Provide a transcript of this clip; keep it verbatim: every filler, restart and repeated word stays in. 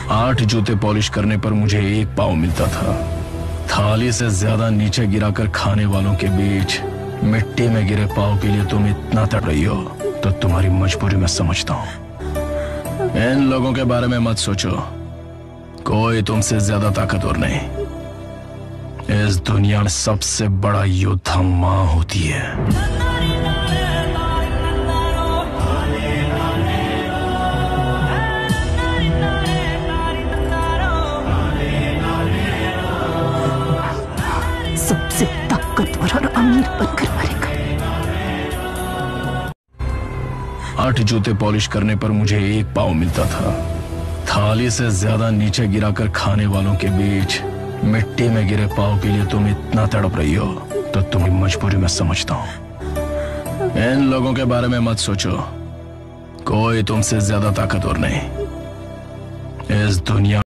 आठ जूते पॉलिश करने पर मुझे एक पाव मिलता था। थाली से ज्यादा नीचे गिराकर खाने वालों के बीच मिट्टी में गिरे पाव के लिए तुम इतना तड़ रही हो तो तुम्हारी मजबूरी मैं समझता हूं। इन लोगों के बारे में मत सोचो, कोई तुमसे ज्यादा ताकतवर नहीं। इस दुनिया में सबसे बड़ा योद्धा मां होती है। सबसे ताकतवर और अमीर बनकर मरेगा। आठ जूते पॉलिश करने पर मुझे एक पाव मिलता था। थाली से ज्यादा नीचे गिराकर खाने वालों के बीच मिट्टी में गिरे पाव के लिए तुम इतना तड़प रही हो तो तुम्हारी मजबूरी मैं समझता हूं। इन लोगों के बारे में मत सोचो, कोई तुमसे ज्यादा ताकतवर नहीं। इस दुनिया